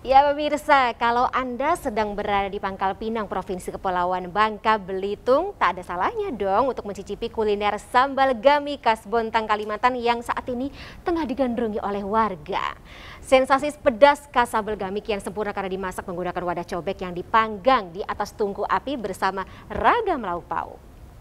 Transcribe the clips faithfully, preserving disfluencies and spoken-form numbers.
Ya pemirsa, kalau Anda sedang berada di Pangkal Pinang, Provinsi Kepulauan Bangka Belitung, tak ada salahnya dong untuk mencicipi kuliner sambal gami khas Bontang, Kalimantan yang saat ini tengah digandrungi oleh warga. Sensasi pedas khas sambal gami kian sempurna karena dimasak menggunakan wadah cobek yang dipanggang di atas tungku api bersama ragam lauk pauk.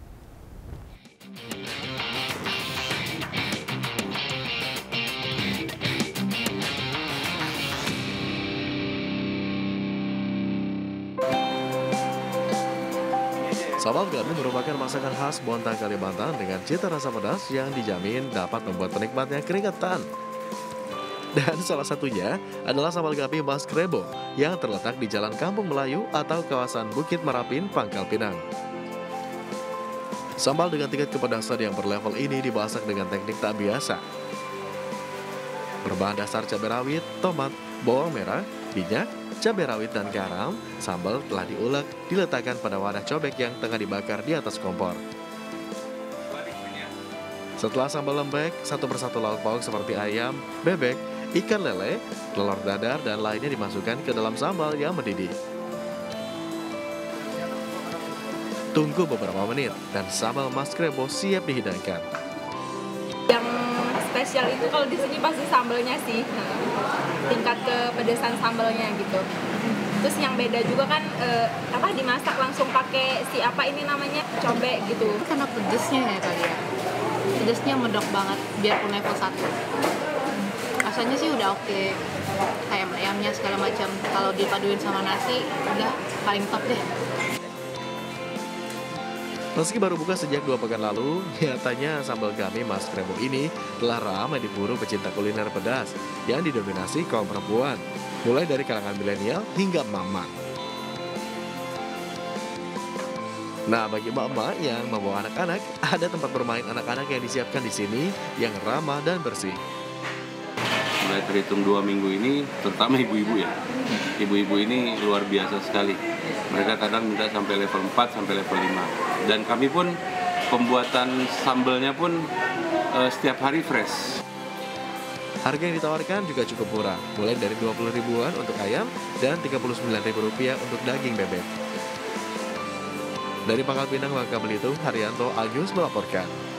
Sambal gami merupakan masakan khas Bontang, Kalimantan dengan cita rasa pedas yang dijamin dapat membuat penikmatnya keringetan. Dan salah satunya adalah sambal gami Mas Krebo yang terletak di Jalan Kampung Melayu atau kawasan Bukit Marapin, Pangkal Pinang. Sambal dengan tingkat kepedasan yang berlevel ini dimasak dengan teknik tak biasa. Berbahan dasar cabai rawit, tomat, bawang merah, minyak, cabai rawit dan garam, sambal telah diulek, diletakkan pada wadah cobek yang tengah dibakar di atas kompor. Setelah sambal lembek, satu persatu lauk pauk seperti ayam, bebek, ikan lele, telur dadar, dan lainnya dimasukkan ke dalam sambal yang mendidih. Tunggu beberapa menit, dan sambal Mas Krebo siap dihidangkan. Yang spesial itu kalau di sini pasti sambalnya sih, tingkat kepedesan sambalnya gitu. Terus yang beda juga kan eh, apa dimasak langsung pakai si apa ini namanya cobek gitu. Karena pedesnya ya kali ya, pedesnya medok banget biarpun level satu. Rasanya sih udah oke, kayak ayamnya segala macam. Kalau dipaduin sama nasi udah paling top deh. Meski baru buka sejak dua pekan lalu, nyatanya sambal gami Mas Krebo ini telah ramai diburu pecinta kuliner pedas yang didominasi kaum perempuan, mulai dari kalangan milenial hingga mama. Nah, bagi emak-emak yang membawa anak-anak, ada tempat bermain anak-anak yang disiapkan di sini yang ramah dan bersih. Mulai terhitung dua minggu ini, terutama ibu-ibu ya, ibu-ibu ini luar biasa sekali. Mereka kadang minta sampai level empat, sampai level lima. Dan kami pun, pembuatan sambalnya pun uh, setiap hari fresh. Harga yang ditawarkan juga cukup murah, mulai dari dua puluh ribuan untuk ayam dan tiga puluh sembilan ribu rupiah untuk daging bebek. Dari Pangkal Pinang, Bangka Belitung, Haryanto Agus melaporkan.